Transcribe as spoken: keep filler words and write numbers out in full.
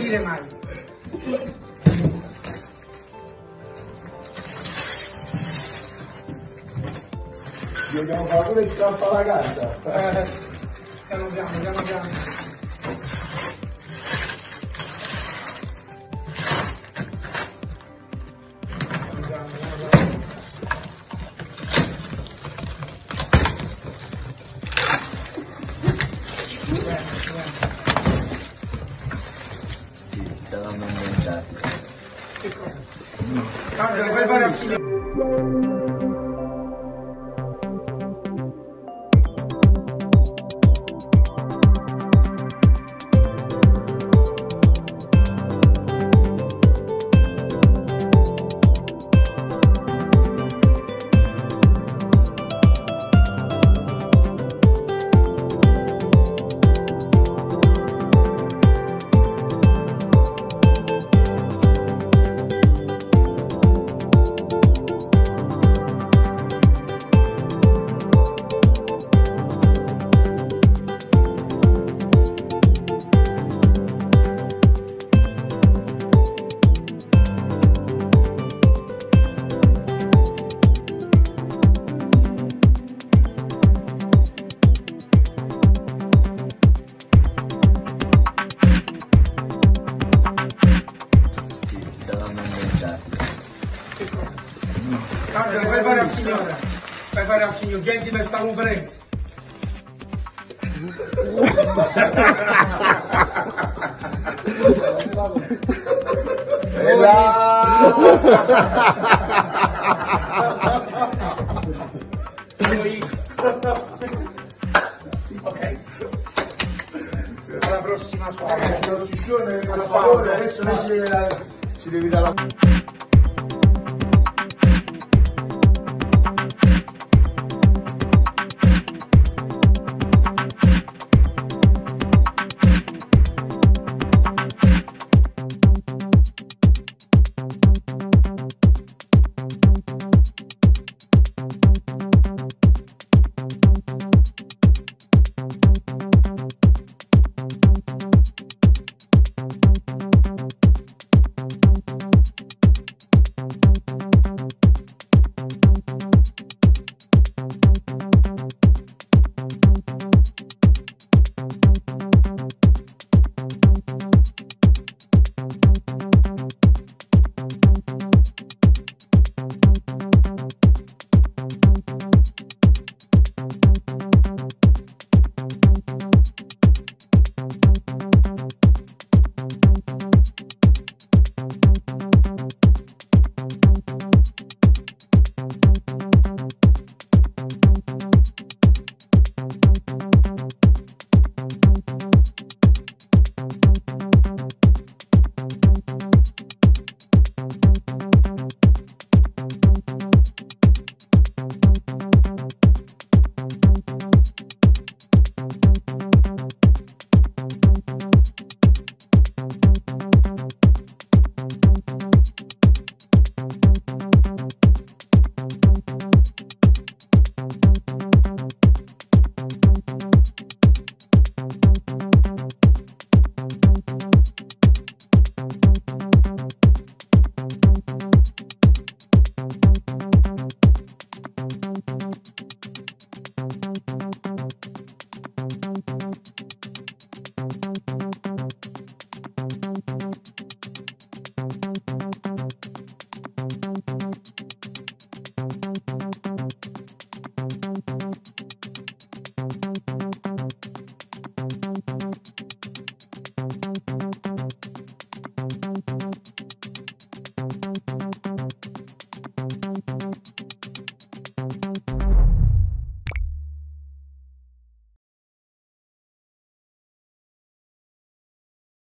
dire mai. Dobbiamo fare pure scappa la carta. Eh, piano piano, piano piano. Tanto le fai fare al signore. Tanto le fai fare al signore. Fai fare al signor Genti per sta conferenza. E là! Ok. Alla prossima squadra. Alla favore, adesso lei ci deve dare, ci devi dare la...